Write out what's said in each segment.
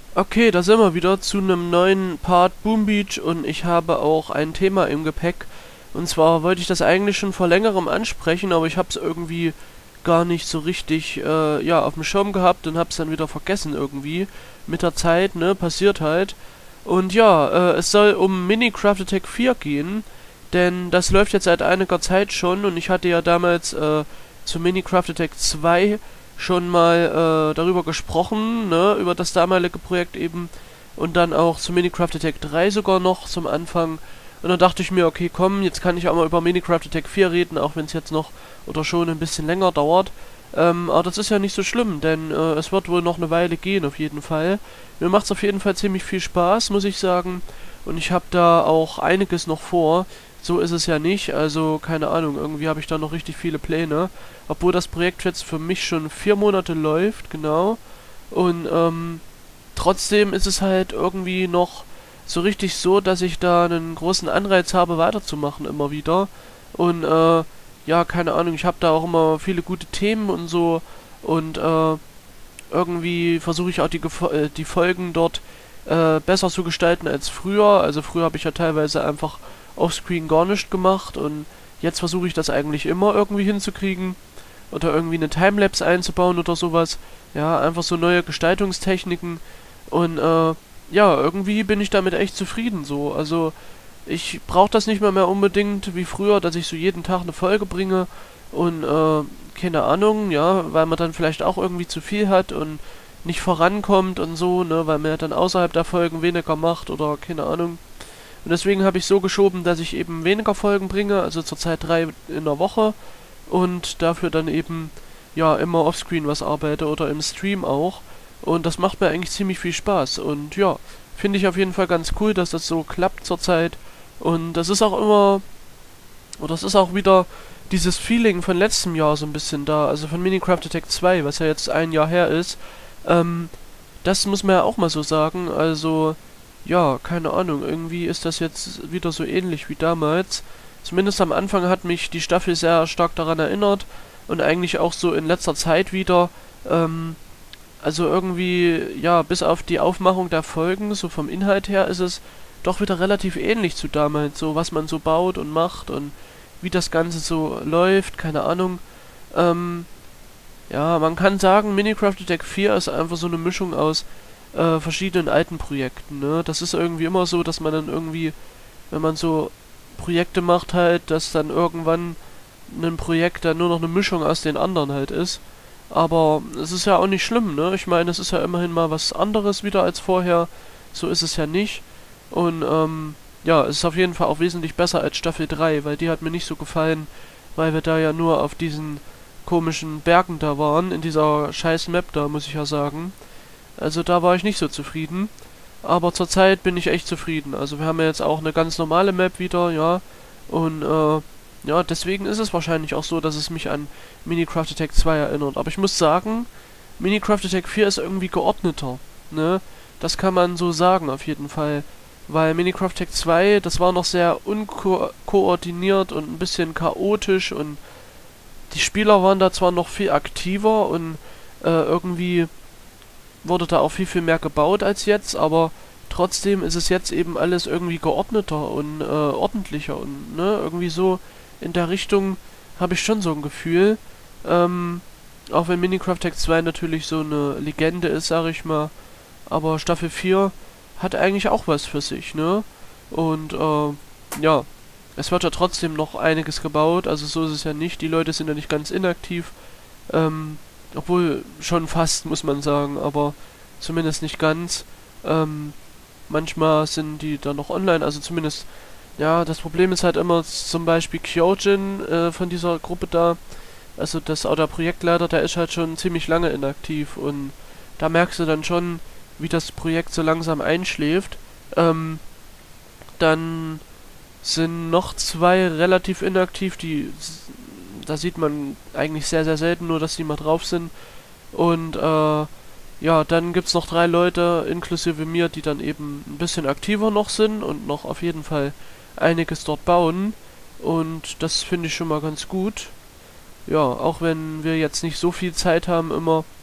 Okay, da sind wir wieder zu einem neuen Part Boom Beach und ich habe auch ein Thema im Gepäck. Und zwar wollte ich das eigentlich schon vor längerem ansprechen, aber ich habe es irgendwie gar nicht so richtig ja, auf dem Schirm gehabt und habe es dann wieder vergessen irgendwie. Mit der Zeit, ne, passiert halt. Und ja, es soll um Minecraft Attack 4 gehen, denn das läuft jetzt seit einiger Zeit schon und ich hatte ja damals zu Minecraft Attack 2 schon mal darüber gesprochen, ne, über das damalige Projekt eben und dann auch zu Minecraft Attack 3 sogar noch zum Anfang. Und dann dachte ich mir, okay, komm, jetzt kann ich auch mal über Minecraft Attack 4 reden, auch wenn es jetzt noch oder schon ein bisschen länger dauert. Aber das ist ja nicht so schlimm, denn es wird wohl noch eine Weile gehen, auf jeden Fall. Mir macht es auf jeden Fall ziemlich viel Spaß, muss ich sagen. Und ich habe da auch einiges noch vor. So ist es ja nicht, also keine Ahnung, irgendwie habe ich da noch richtig viele Pläne. Obwohl das Projekt jetzt für mich schon 4 Monate läuft, genau. Und trotzdem ist es halt irgendwie noch so richtig so, dass ich da einen großen Anreiz habe, weiterzumachen immer wieder. Und ja, keine Ahnung, ich habe da auch immer viele gute Themen und so. Und irgendwie versuche ich auch die Folgen dort besser zu gestalten als früher. Also früher habe ich ja teilweise einfach offscreen gar nichts gemacht und jetzt versuche ich das eigentlich immer irgendwie hinzukriegen oder irgendwie eine Timelapse einzubauen oder sowas. Ja, einfach so neue Gestaltungstechniken und ja, irgendwie bin ich damit echt zufrieden so. Also ich brauche das nicht mehr unbedingt wie früher, dass ich so jeden Tag eine Folge bringe und keine Ahnung, ja, weil man dann vielleicht auch irgendwie zu viel hat und nicht vorankommt und so, ne, weil man ja dann außerhalb der Folgen weniger macht oder keine Ahnung. Und deswegen habe ich so geschoben, dass ich eben weniger Folgen bringe, also zurzeit 3 in der Woche und dafür dann eben ja immer offscreen was arbeite oder im Stream auch. Und das macht mir eigentlich ziemlich viel Spaß. Und ja, finde ich auf jeden Fall ganz cool, dass das so klappt zurzeit. Und das ist auch immer, oder das ist auch wieder dieses Feeling von letztem Jahr so ein bisschen da, also von Minecraft Attack 2, was ja jetzt ein Jahr her ist. Ähm, Das muss man ja auch mal so sagen. Also, ja, keine Ahnung, irgendwie ist das jetzt wieder so ähnlich wie damals. Zumindest am Anfang hat mich die Staffel sehr stark daran erinnert und eigentlich auch so in letzter Zeit wieder. Also irgendwie, ja, bis auf die Aufmachung der Folgen, so vom Inhalt her, ist es doch wieder relativ ähnlich zu damals. So was man so baut und macht und wie das Ganze so läuft, keine Ahnung. Ähm, ja, man kann sagen, Minecraft Attack 4 ist einfach so eine Mischung aus verschiedenen alten Projekten, ne? Das ist irgendwie immer so, dass man dann irgendwie, wenn man so Projekte macht halt, dass dann irgendwann ein Projekt dann nur noch eine Mischung aus den anderen halt ist. Aber es ist ja auch nicht schlimm, ne? Ich meine, es ist ja immerhin mal was anderes wieder als vorher. So ist es ja nicht. Und ja, es ist auf jeden Fall auch wesentlich besser als Staffel 3, weil die hat mir nicht so gefallen, weil wir da ja nur auf diesen komischen Bergen da waren, in dieser scheiß Map da, muss ich ja sagen. Also da war ich nicht so zufrieden. Aber zurzeit bin ich echt zufrieden. Also wir haben ja jetzt auch eine ganz normale Map wieder, ja. Und ja, deswegen ist es wahrscheinlich auch so, dass es mich an Minecraft Attack 2 erinnert. Aber ich muss sagen, Minecraft Attack 4 ist irgendwie geordneter, ne? Das kann man so sagen, auf jeden Fall. Weil Minecraft Attack 2, das war noch sehr unkoordiniert und ein bisschen chaotisch und die Spieler waren da zwar noch viel aktiver und irgendwie wurde da auch viel mehr gebaut als jetzt, aber trotzdem ist es jetzt eben alles irgendwie geordneter und ordentlicher und ne, irgendwie so in der Richtung habe ich schon so ein Gefühl. Ähm, Auch wenn Minecraft Tech 2 natürlich so eine Legende ist, sage ich mal, aber Staffel 4 hat eigentlich auch was für sich, ne? Und ja, es wird ja trotzdem noch einiges gebaut, also so ist es ja nicht. Die Leute sind ja nicht ganz inaktiv. Ähm, Obwohl schon fast, muss man sagen, aber zumindest nicht ganz. Ähm, Manchmal sind die dann noch online, also zumindest, ja, das Problem ist halt immer zum Beispiel Kyojin von dieser Gruppe da, also das auch der Projektleiter, der ist halt schon ziemlich lange inaktiv und da merkst du dann schon, wie das Projekt so langsam einschläft. Ähm, Dann sind noch zwei relativ inaktiv, da sieht man eigentlich sehr selten nur, dass die mal drauf sind. Und ja, dann gibt's noch drei Leute, inklusive mir, die dann eben ein bisschen aktiver noch sind und noch auf jeden Fall einiges dort bauen. Und das finde ich schon mal ganz gut. Ja, auch wenn wir jetzt nicht so viel Zeit haben immer.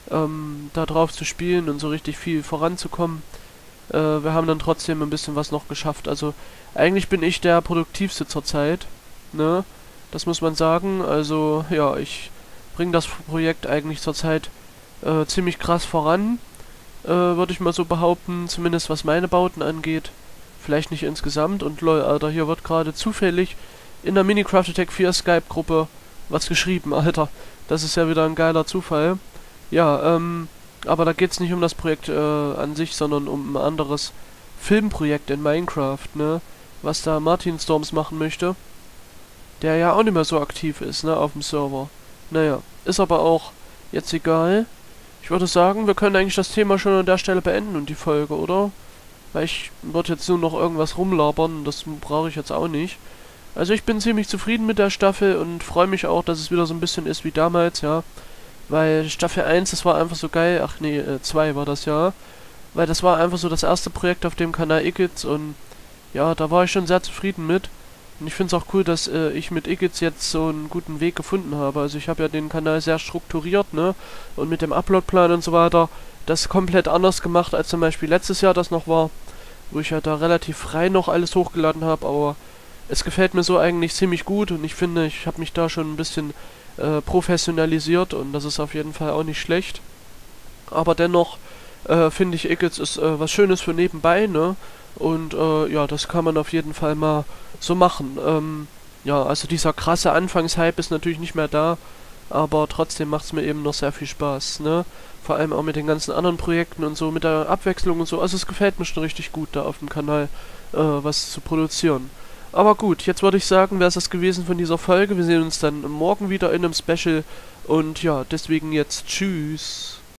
da drauf zu spielen und so richtig viel voranzukommen. Wir haben dann trotzdem ein bisschen was noch geschafft. Also eigentlich bin ich der produktivste zurzeit, ne? Das muss man sagen. Also ja, ich bringe das Projekt eigentlich zurzeit ziemlich krass voran, würde ich mal so behaupten, zumindest was meine Bauten angeht. Vielleicht nicht insgesamt. Und lol, Alter, hier wird gerade zufällig in der Minecraft Attack 4 Skype-Gruppe was geschrieben, Alter. Das ist ja wieder ein geiler Zufall. Ja, aber da geht's nicht um das Projekt an sich, sondern um ein anderes Filmprojekt in Minecraft, ne? Was da Martin Storms machen möchte. Der ja auch nicht mehr so aktiv ist, ne, auf dem Server. Naja, ist aber auch jetzt egal. Ich würde sagen, wir können eigentlich das Thema schon an der Stelle beenden und die Folge, oder? Weil ich würde jetzt nur noch irgendwas rumlabern, das brauche ich jetzt auch nicht. Also ich bin ziemlich zufrieden mit der Staffel und freue mich auch, dass es wieder so ein bisschen ist wie damals, ja. Weil Staffel 1, das war einfach so geil. Ach nee, 2 war das ja. Weil das war einfach so das erste Projekt auf dem Kanal Igitt und ja, da war ich schon sehr zufrieden mit. Und ich finde es auch cool, dass ich mit Igitt jetzt so einen guten Weg gefunden habe. Also ich habe ja den Kanal sehr strukturiert, ne? Und mit dem Uploadplan und so weiter das komplett anders gemacht, als zum Beispiel letztes Jahr das noch war. Wo ich ja da relativ frei noch alles hochgeladen habe, aber es gefällt mir so eigentlich ziemlich gut und ich finde, ich habe mich da schon ein bisschen professionalisiert und das ist auf jeden Fall auch nicht schlecht. Aber dennoch finde ich, Igitt ist was Schönes für nebenbei, ne? Und ja, das kann man auf jeden Fall mal so machen. Ja, also dieser krasse Anfangshype ist natürlich nicht mehr da, aber trotzdem macht es mir eben noch sehr viel Spaß, ne? Vor allem auch mit den ganzen anderen Projekten und so, mit der Abwechslung und so. Also es gefällt mir schon richtig gut, da auf dem Kanal was zu produzieren. Aber gut, jetzt würde ich sagen, wäre es das gewesen von dieser Folge. Wir sehen uns dann morgen wieder in einem Special. Und ja, deswegen jetzt tschüss.